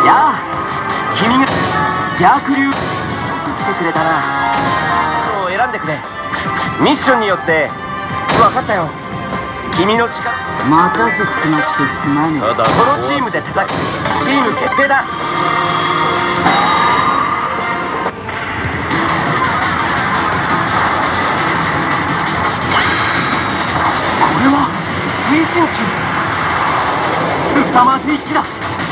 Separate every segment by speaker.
Speaker 1: やあ、君が邪悪流。よく来てくれたな。そう選んでくれ。ミッションによって分かったよ。君の力
Speaker 2: 待たせちまってすまねえ。
Speaker 1: このチームで戦う。チーム決定だ。これは推進機。凄まじい木だ。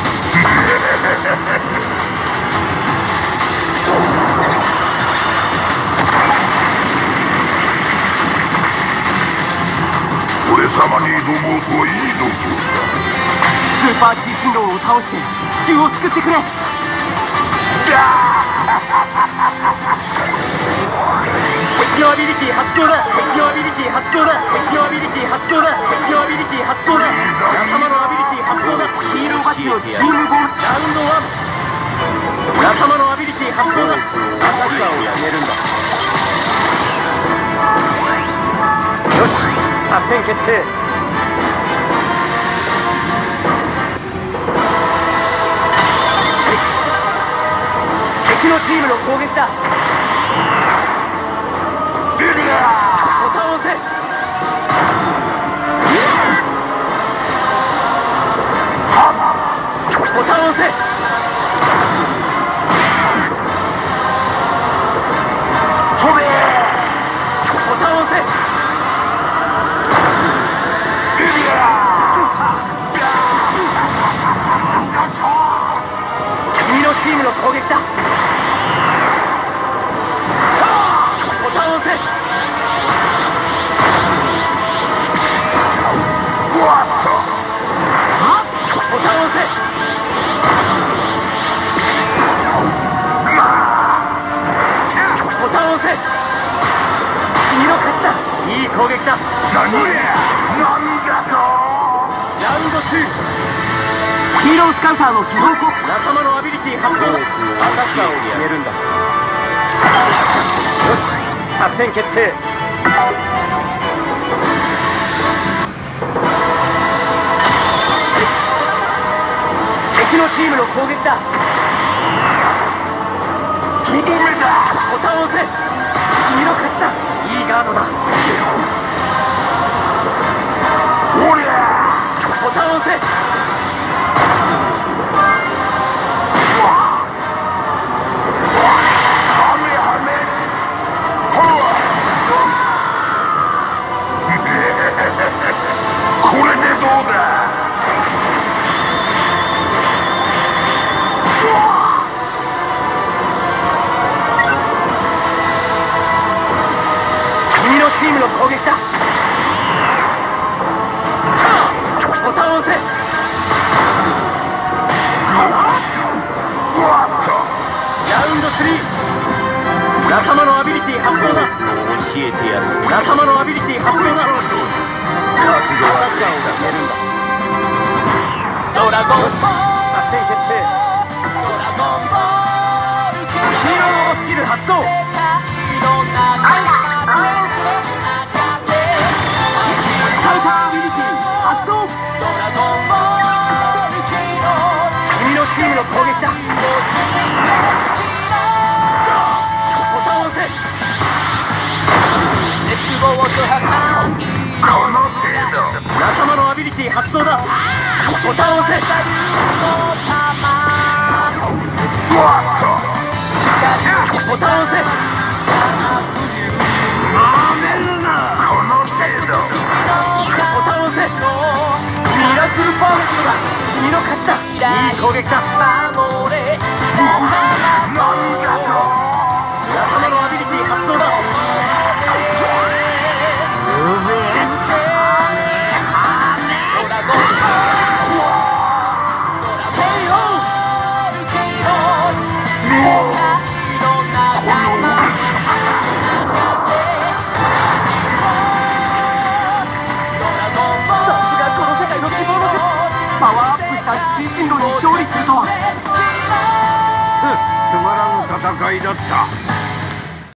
Speaker 3: 俺様に挑もうとはいい度胸だ。
Speaker 1: スーパー地震論を倒して地球を救ってくれ。適応アビリティ発動だ。適応アビリティ発動だ。適応アビリティ発動だ。適応アビリティ発動だ。仲間のアビリティ発動だ。ヒーローバッジのビームボール。ラウンド1。仲間のアビリティ発動だ。アタッカーをやめるんだ。よし、作戦決定。敵のチームの攻撃だ。ボタンを押せ。ボタンを押せ。飛べ。ボタンを押せ。君のチームの攻撃だ。ボタンを押せ。ボタンを押せ。ボタンを押せ。君の勝ちだ。いい攻撃だ。
Speaker 3: なんだと。
Speaker 1: ラウンド2。ヒーロースカウターの基本攻撃。仲間のアビリティ発動だ。アタッカーを決めるんだ。よし、作戦決定。敵のチームの攻撃だ。
Speaker 3: とどめだ。
Speaker 1: ボタンを押せ。君の勝ちだ。いいガードだ。
Speaker 3: おりゃ。
Speaker 1: ボタンを押せ。
Speaker 3: これでどうだ。
Speaker 1: 君のチームの攻撃だ。ボタンを押せ。ラウンド3。仲間のアビリティ発動だ。教えてやる。仲間のアビリティ発動だ。ドラゴンボール。作戦決定。ドラゴンボール。ヒーロースキル発動。スカウターアビリティ発動。君のチームの攻撃だ。ボタンを押せ。絶望と破壊。
Speaker 3: この程度。
Speaker 1: 仲間のアビリティ発動だ。ボタンを押せ。ボタンを押せ。
Speaker 3: なめるな。この程度。
Speaker 1: ボタンを押せ。ミラクルパーフェクトだ。君の勝ちだ。いい攻撃だ。
Speaker 3: なんだと。
Speaker 1: 仲間のアビリティ発動だ。パワーアップした推進論に勝利するとは。
Speaker 3: つまらぬ戦いだった。